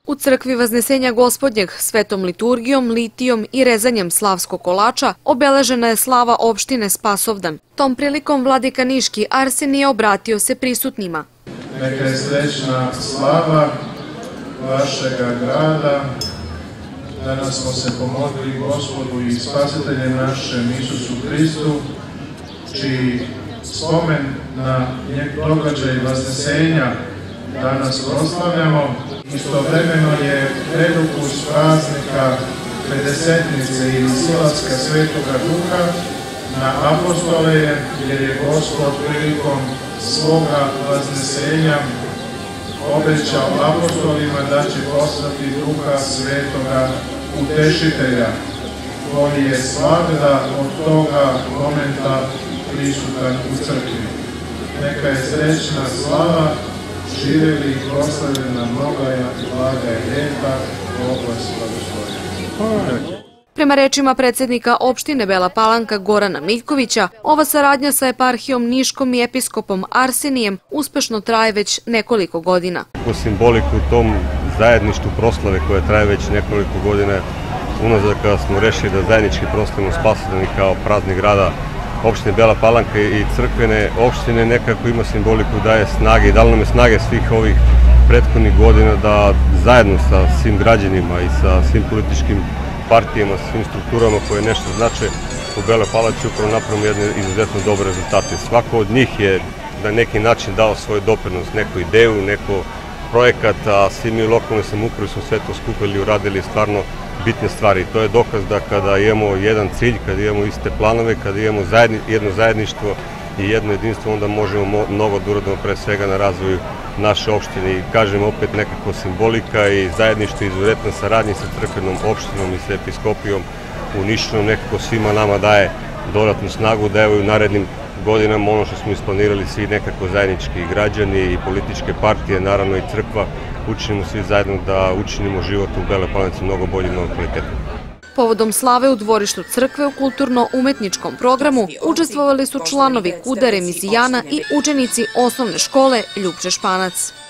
U crkvi Vaznesenja Gospodnjeg svetom liturgijom, litijom i rezanjem slavskog kolača obeležena je slava opštine Spasovdan. Tom prilikom vladika Niški Arsenije obratio se prisutnima. Neka je srećna slava vašega grada. Danas smo se pomogli Gospodu i Spasitelju našem Isusu Hristu, čiji spomen na događaj Vaznesenja danas proslavljamo. Istovremeno je predukus praznika Pedesetnice ili silaska Svetoga Duha na apostole, jer je Gospod prilikom svoga Vaznesenja obećao apostolima da će poslati Duha Svetoga Utešitelja, koji je svagda od toga momenta prisutan u crkvi. Neka je srećna slava, živjeli i proslavljena mnogaja i blaga i ljeta, oblast blagoslovljenja. Prema rečima predsjednika opštine Bela Palanka Gorana Miljkovića, ova saradnja sa eparhijom Niškom i episkopom Arsenijem uspešno traje već nekoliko godina. U simboliku tom zajedništvu proslave koje traje već nekoliko godina unazad, kada smo rešili da zajednički proslavimo Spasovdan kao praznik grada opštine Bela Palanka i crkvene opštine, nekako ima simboliku, daje snage i dalo nam je snage svih ovih prethodnih godina da zajedno sa svim građanima i sa svim političkim partijama, svim strukturama koje nešto znače u Beloj Palanci upravo napravimo jedne izuzetno dobre rezultate. Svako od njih je na neki način dao svoj doprinos, neku ideju, neko projekat, a svi mi u lokalnoj samoupravi smo sve to skupili i uradili stvarno bitne stvari. To je dokaz da kada imamo jedan cilj, kada imamo iste planove, kada imamo jedno zajedništvo i jedno jedinstvo, onda možemo mnogo da uradimo pre svega na razvoju naše opštine. I kažem opet, nekako simbolika i zajedništvo, izuzetna saradnja sa crkvenom opštinom i sa episkopijom u Nišu nekako svima nama daje dodatnu snagu da evo i u narednim godinama ono što smo isplanirali svi nekako zajednički građani i političke partije, naravno i crkva, učinimo svi zajedno da učinimo život u Beloj Palanci mnogo bolje i mnogo kvalitetnije. Povodom slave u dvorištu crkve u kulturno-umetničkom programu učestvovali su članovi KUDA Remizijana i učenici osnovne škole Ljupče Španac.